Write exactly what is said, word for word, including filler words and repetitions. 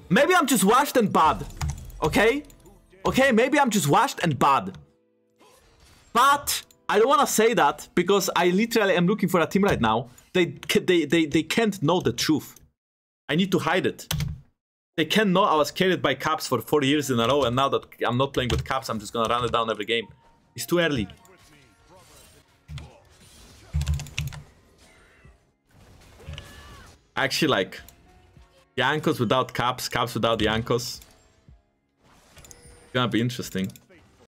Maybe I'm just washed and bad. Okay? Okay, maybe I'm just washed and bad. But I don't want to say that because I literally am looking for a team right now. They, they, they, they can't know the truth. I need to hide it. They can't know I was carried by Caps for four years in a row, and now that I'm not playing with Caps, I'm just gonna run it down every game. It's too early. Actually, like, Jankos without Caps, Caps without Jankos. It's gonna be interesting.